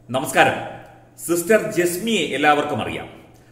നമസ്കാരം. സിസ്റ്റർ ജസ്മിയെ എല്ലാവർക്കും അറിയാം.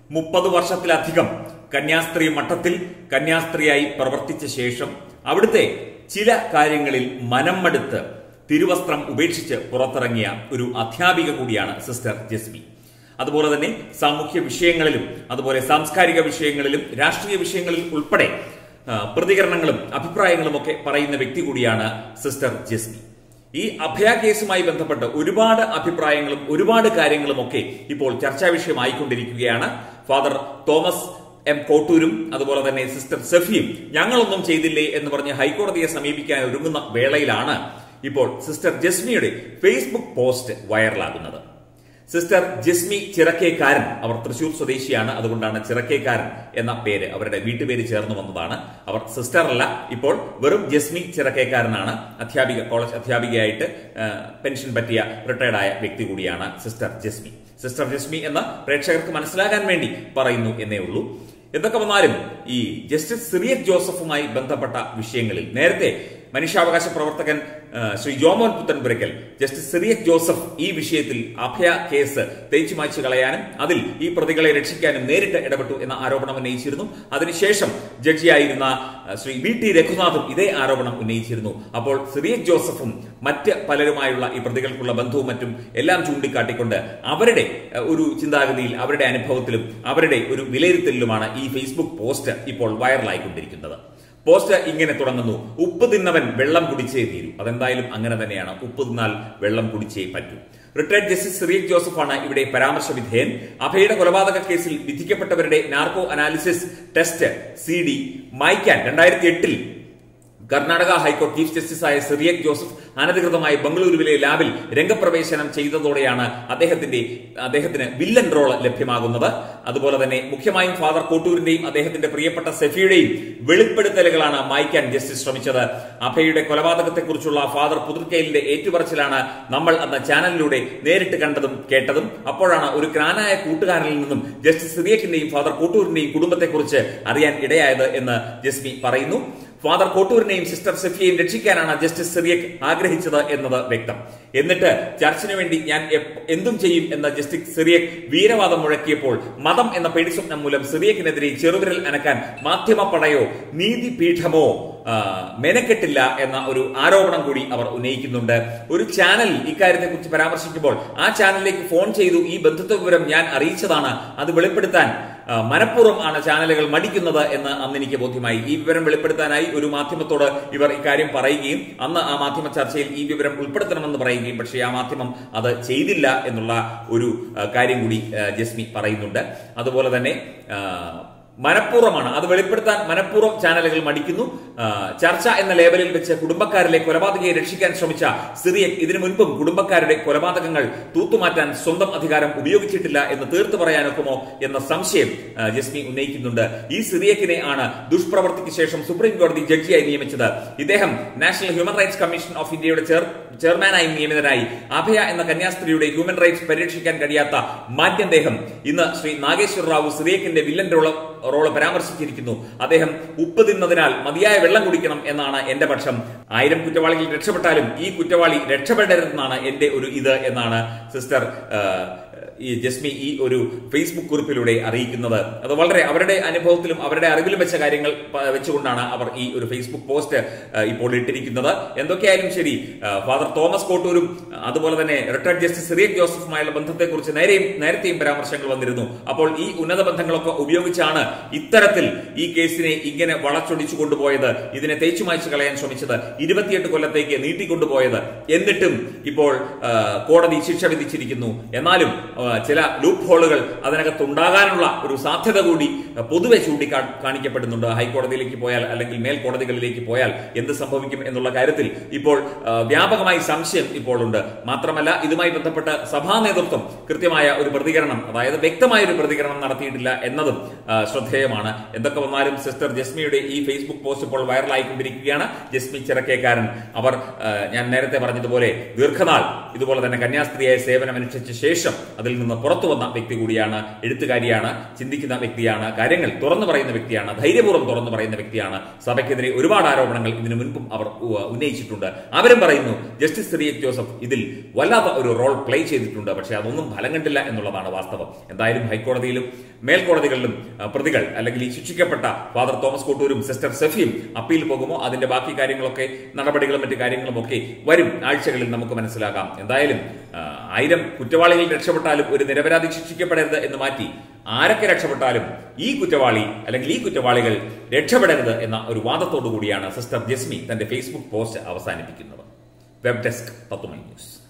30 വർഷത്തിലധികം കന്യാസ്ത്രീ മഠത്തിൽ കന്യാസ്ത്രീയായി പ്രവർത്തിച്ച ശേഷം അവിടുത്തെ ചില കാര്യങ്ങളിൽ മനം മടുത്ത് തിരുവസ്ത്രം ഉപേക്ഷിച്ച് പുറത്തിറങ്ങിയ ഒരു അധ്യാപിക കൂടിയാണ് സിസ്റ്റർ ജസ്മി. അതുപോലെ തന്നെ സാമൂഹ്യ വിഷയങ്ങളിലും അതുപോലെ സാംസ്കാരിക വിഷയങ്ങളിലും രാഷ്ട്രീയ വിഷയങ്ങളിൽ ഉൾപ്പെടെ പ്രതികരണങ്ങളും അഭിപ്രായങ്ങളും ഒക്കെ പറയുന്ന വ്യക്തി കൂടിയാണ് സിസ്റ്റർ ജസ്മി. ഈ അഭയ കേസുമായി ബന്ധപ്പെട്ട് ഒരുപാട് അഭിപ്രായങ്ങളും ഒരുപാട് കാര്യങ്ങളും ഒക്കെ ഇപ്പോൾ ചർച്ചാ വിഷയമായിക്കൊണ്ടിരിക്കുകയാണ്. ഫാദർ തോമസ് എം കോട്ടൂരും അതുപോലെ തന്നെ സിസ്റ്റർ സഫിയും ഞങ്ങളൊന്നും ചെയ്തില്ലേ എന്ന് പറഞ്ഞ് ഹൈക്കോടതിയെ സമീപിക്കാൻ ഒരുങ്ങുന്ന വേളയിലാണ് ഇപ്പോൾ സിസ്റ്റർ ജസ്മിയുടെ ഫേസ്ബുക്ക് പോസ്റ്റ് വൈറലാകുന്നത്. സിസ്റ്റർ ജസ്മി ചിറക്കേക്കാരൻ, അവർ തൃശൂർ സ്വദേശിയാണ്, അതുകൊണ്ടാണ് ചിറക്കേക്കാരൻ എന്ന പേര്, അവരുടെ വീട്ടുപേര് ചേർന്ന് വന്നതാണ്. അവർ സിസ്റ്റർ അല്ല, ഇപ്പോൾ വെറും ജസ്മി ചിറക്കേക്കാരനാണ്. അധ്യാപിക, കോളേജ് അധ്യാപികയായിട്ട് പെൻഷൻ പറ്റിയ റിട്ടയർഡായ വ്യക്തി കൂടിയാണ് സിസ്റ്റർ ജസ്മി. സിസ്റ്റർ ജസ്മി എന്ന പ്രേക്ഷകർക്ക് മനസ്സിലാകാൻ വേണ്ടി പറയുന്നു എന്നേ ഉള്ളൂ. എന്തൊക്കെ വന്നാലും ഈ ജസ്റ്റിസ് സിറിയക് ജോസഫുമായി ബന്ധപ്പെട്ട വിഷയങ്ങളിൽ നേരത്തെ മനുഷ്യാവകാശ പ്രവർത്തകൻ ശ്രീ ജോമോൻ പുത്തൻപുരയ്ക്കൽ ജസ്റ്റിസ് സിറിയക് ജോസഫ് ഈ വിഷയത്തിൽ അഭയ കേസ് തേച്ചു മായ്ച്ചു കളയാനും അതിൽ ഈ പ്രതികളെ രക്ഷിക്കാനും നേരിട്ട് ഇടപെട്ടു എന്ന ആരോപണം ഉന്നയിച്ചിരുന്നു. അതിനുശേഷം ജഡ്ജിയായിരുന്ന ശ്രീ വി.ടി. രഘുനാഥും ഇതേ ആരോപണം ഉന്നയിച്ചിരുന്നു. അപ്പോൾ സിറിയക് ജോസഫും മറ്റ് പലരുമായുള്ള ഈ പ്രതികൾക്കുള്ള ബന്ധവും മറ്റും എല്ലാം ചൂണ്ടിക്കാട്ടിക്കൊണ്ട് അവരുടെ ഒരു ചിന്താഗതിയിൽ, അവരുടെ അനുഭവത്തിലും അവരുടെ ഒരു വിലയിരുത്തലിലുമാണ് ഈ ഫേസ്ബുക്ക് പോസ്റ്റ് ഇപ്പോൾ വൈറലായിക്കൊണ്ടിരിക്കുന്നത്. പോസ്റ്റ് ഇങ്ങനെ തുടങ്ങുന്നു: ഉപ്പ് തിന്നവൻ വെള്ളം കുടിച്ചേ തീരൂ. അതെന്തായാലും അങ്ങനെ തന്നെയാണ്, ഉപ്പ് തിന്നാൽ വെള്ളം കുടിച്ചേ പറ്റൂ. റിട്ടയർഡ് ജസ്റ്റിസ് സിറിയക് ജോസഫാണ് ഇവിടെ പരാമർശ വിധേയൻ. അഭയുടെ കൊലപാതക കേസിൽ വിധിക്കപ്പെട്ടവരുടെ നാർക്കോ അനാലിസിസ് ടെസ്റ്റ് CD മായ്ക്കാൻ 2008 കർണാടക ഹൈക്കോടതി ചീഫ് ജസ്റ്റിസായ സിറിയക് ജോസഫ് അനധികൃതമായി ബംഗളൂരുവിലെ ലാബിൽ രംഗപ്രവേശനം ചെയ്തതോടെയാണ് അദ്ദേഹത്തിന് വില്ലൻ റോള് ലഭ്യമാകുന്നത്. അതുപോലെ തന്നെ മുഖ്യമായും ഫാദർ കോട്ടൂരിന്റെയും അദ്ദേഹത്തിന്റെ പ്രിയപ്പെട്ട സഫിയുടെയും വെളിപ്പെടുത്തലുകളാണ് മായ്ക്കാൻ ജസ്റ്റിസ് ശ്രമിച്ചത്. അഭയുടെ കൊലപാതകത്തെക്കുറിച്ചുള്ള ഫാദർ പുതുർക്കയിലിന്റെ ഏറ്റുപറച്ചിലാണ് നമ്മൾ അന്ന് ചാനലിലൂടെ നേരിട്ട് കണ്ടതും കേട്ടതും. അപ്പോഴാണ് ഒരു ക്രാനായ കൂട്ടുകാരനിൽ നിന്നും ജസ്റ്റിസ് സിറിയക്കിന്റെയും ഫാദർ കോട്ടൂരിന്റെയും കുടുംബത്തെക്കുറിച്ച് അറിയാൻ ഇടയായത് എന്ന് ജസ്മി പറയുന്നു. ഫാദർ കോട്ടൂരിനെയും സിസ്റ്റർ സഫിയെയും രക്ഷിക്കാനാണ് ജസ്റ്റിസ് സിറിയക് ആഗ്രഹിച്ചത് എന്നത് വ്യക്തം. എന്നിട്ട് ചർച്ചിനു വേണ്ടി ഞാൻ എന്തും ചെയ്യും എന്ന ജസ്റ്റിസ് സിറിയക് വീരവാദം മുഴക്കിയപ്പോൾ മതം എന്ന പേടിസ്വപ്നം മൂലം സിറിയക്കിനെതിരെ ചെറുവിരൽ അനക്കാൻ മാധ്യമപ്പടയോ നീതിപീഠമോ മെനക്കെട്ടില്ല എന്ന ഒരു ആരോപണം കൂടി അവർ ഉന്നയിക്കുന്നുണ്ട്. ഒരു ചാനൽ ഇക്കാര്യത്തെക്കുറിച്ച് പരാമർശിക്കുമ്പോൾ ആ ചാനലിലേക്ക് ഫോൺ ചെയ്തു ഈ ബന്ധുത്വ വിവരം ഞാൻ അറിയിച്ചതാണ്, അത് വെളിപ്പെടുത്താൻ മനഃപൂർവ്വം ആണ് ചാനലുകൾ മടിക്കുന്നത് എന്ന് അന്ന് എനിക്ക് ബോധ്യമായി. ഈ വിവരം വെളിപ്പെടുത്താനായി ഒരു മാധ്യമത്തോട് ഇവർ ഇക്കാര്യം പറയുകയും അന്ന് ആ മാധ്യമ ചർച്ചയിൽ ഈ വിവരം ഉൾപ്പെടുത്തണമെന്ന് പറയുകയും പക്ഷേ ആ മാധ്യമം അത് ചെയ്തില്ല എന്നുള്ള ഒരു കാര്യം കൂടി ജസ്മി പറയുന്നുണ്ട്. അതുപോലെ തന്നെ മനഃപൂർവ്വമാണ് അത് വെളിപ്പെടുത്താൻ മനഃപൂർവ്വം ചാനലുകൾ മടിക്കുന്നു. ചർച്ച എന്ന ലേബലിൽ വെച്ച് കുടുംബക്കാരിലെ കൊലപാതകയെ രക്ഷിക്കാൻ ശ്രമിച്ച സിറിയക് ഇതിനു മുൻപും കുടുംബക്കാരുടെ കൊലപാതകങ്ങൾ തൂത്തുമാറ്റാൻ സ്വന്തം അധികാരം ഉപയോഗിച്ചിട്ടില്ല എന്ന് തീർത്തു പറയാനൊക്കുമോ എന്ന സംശയം ജസ്മി ഉന്നയിക്കുന്നുണ്ട്. ഈ സിറിയക്കിനെ ആണ് ദുഷ്പ്രവർത്തിക്ക് ശേഷം സുപ്രീം കോടതി ജഡ്ജിയായി നിയമിച്ചത്. ഇദ്ദേഹം national human rights commission of ഇന്ത്യയുടെ ചെയർമാനായി നിയമിതനായി. അഭയ എന്ന കന്യാസ്ത്രീയുടെ ഹ്യൂമൻ റൈറ്റ്സ് പരിരക്ഷിക്കാൻ കഴിയാത്ത മാന്യദേഹം ഇന്ന് ശ്രീ നാഗേശ്വര റാവു സിറിയക്കിന്റെ വില്ലൻ റോള് പരാമർശിച്ചിരിക്കുന്നു. അദ്ദേഹം ഉപ്പ് തിന്നതിനാൽ മതിയായ വെള്ളം കുടിക്കണം എന്നാണ് എന്റെ പക്ഷം. 1000 കുറ്റവാളികൾ രക്ഷപ്പെട്ടാലും ഈ കുറ്റവാളി രക്ഷപ്പെടരുതെന്നാണ് എന്റെ ഒരു എന്നാണ് സിസ്റ്റർ ഈ ജസ്മി ഈ ഒരു ഫേസ്ബുക്ക് കുറിപ്പിലൂടെ അറിയിക്കുന്നത്. അത് വളരെ അവരുടെ അനുഭവത്തിലും അവരുടെ അറിവിലും വെച്ച കാര്യങ്ങൾ വെച്ചുകൊണ്ടാണ് അവർ ഈ ഒരു ഫേസ്ബുക്ക് പോസ്റ്റ് ഇപ്പോൾ ഇട്ടിരിക്കുന്നത്. എന്തൊക്കെയായാലും ശരി, ഫാദർ തോമസ് കോട്ടൂരും അതുപോലെ തന്നെ റിട്ടയർഡ് ജസ്റ്റിസ് സിറിയക് ജോസഫുമായുള്ള ബന്ധത്തെക്കുറിച്ച് നേരത്തെയും പരാമർശങ്ങൾ വന്നിരുന്നു. അപ്പോൾ ഈ ഉന്നത ബന്ധങ്ങളൊക്കെ ഉപയോഗിച്ചാണ് ഇത്തരത്തിൽ ഈ കേസിനെ ഇങ്ങനെ വളച്ചൊടിച്ചു കൊണ്ടുപോയത്, ഇതിനെ തേച്ചുമായ്ച്ചു കളയാൻ ശ്രമിച്ചത്, 28 കൊല്ലത്തേക്ക് നീട്ടിക്കൊണ്ടുപോയത്. എന്നിട്ടും ഇപ്പോൾ കോടതി ശിക്ഷ വിധിച്ചിരിക്കുന്നു. എന്നാലും ചില ലൂപ്പ് ഹോളുകൾ അതിനകത്തുണ്ടാകാനുള്ള ഒരു സാധ്യത കൂടി പൊതുവെ ചൂണ്ടിക്കാണിക്കപ്പെടുന്നുണ്ട്. ഹൈക്കോടതിയിലേക്ക് പോയാൽ അല്ലെങ്കിൽ മേൽക്കോടതികളിലേക്ക് പോയാൽ എന്ത് സംഭവിക്കും എന്നുള്ള കാര്യത്തിൽ ഇപ്പോൾ വ്യാപകമായി സംശയം ഇപ്പോൾ ഉണ്ട്. മാത്രമല്ല ഇതുമായി ബന്ധപ്പെട്ട് സഭാ നേതൃത്വം കൃത്യമായ ഒരു പ്രതികരണം, അതായത് വ്യക്തമായ ഒരു പ്രതികരണം നടത്തിയിട്ടില്ല എന്നതും ശ്രദ്ധേയമാണ്. എന്തൊക്കെ വന്നാലും സിസ്റ്റർ ജസ്മിയുടെ ഈ ഫേസ്ബുക്ക് പോസ്റ്റ് ഇപ്പോൾ വൈറലായിക്കൊണ്ടിരിക്കുകയാണ്. ജസ്മി ചിറക്കേക്കാരൻ അവർ ഞാൻ നേരത്തെ പറഞ്ഞതുപോലെ ദീർഘനാൾ ഇതുപോലെ തന്നെ കന്യാസ്ത്രീയായ സേവനം അനുഷ്ഠിച്ച ശേഷം അതിൽ നിന്ന് പുറത്തു വന്ന വ്യക്തി കൂടിയാണ്, എഴുത്തുകാരിയാണ്, ചിന്തിക്കുന്ന വ്യക്തിയാണ്, കാര്യങ്ങൾ തുറന്നു പറയുന്ന വ്യക്തിയാണ്, ധൈര്യപൂർവ്വം തുറന്നു പറയുന്ന വ്യക്തിയാണ്. സഭയ്ക്കെതിരെ ഒരുപാട് ആരോപണങ്ങൾ ഇതിനു മുൻപും അവർ ഉന്നയിച്ചിട്ടുണ്ട്. അവരും പറയുന്നു ജസ്റ്റിസ് സിറിയക് ജോസഫ് ഇതിൽ വല്ലാത്ത ഒരു റോൾ പ്ലേ ചെയ്തിട്ടുണ്ട്. പക്ഷേ അതൊന്നും ഫലം കണ്ടില്ല എന്നുള്ളതാണ് വാസ്തവം. എന്തായാലും ഹൈക്കോടതിയിലും മേൽക്കോടതികളിലും പ്രതികൾ അല്ലെങ്കിൽ ഈ ശിക്ഷിക്കപ്പെട്ട ഫാദർ തോമസ് കോട്ടൂരും സിസ്റ്റർ സെഫിയും അപ്പീൽ പോകുമോ, അതിന്റെ ബാക്കി കാര്യങ്ങളൊക്കെ, നടപടികളും മറ്റു കാര്യങ്ങളും ഒക്കെ വരും ആഴ്ചകളിൽ നമുക്ക് മനസ്സിലാക്കാം. എന്തായാലും 1000 കുറ്റവാളികൾ രക്ഷപ്പെട്ടാലും ഒരു നിരപരാധി ശിക്ഷിക്കപ്പെടരുത് എന്ന് മാറ്റി ആരൊക്കെ രക്ഷപ്പെട്ടാലും ഈ കുറ്റവാളി അല്ലെങ്കിൽ ഈ കുറ്റവാളികൾ രക്ഷപ്പെടരുത് എന്ന ഒരു വാദത്തോടു കൂടിയാണ് സിസ്റ്റർ ജസ്മി തന്റെ ഫേസ്ബുക്ക് പോസ്റ്റ് അവസാനിപ്പിക്കുന്നത്. Web desk Thathwamayi news.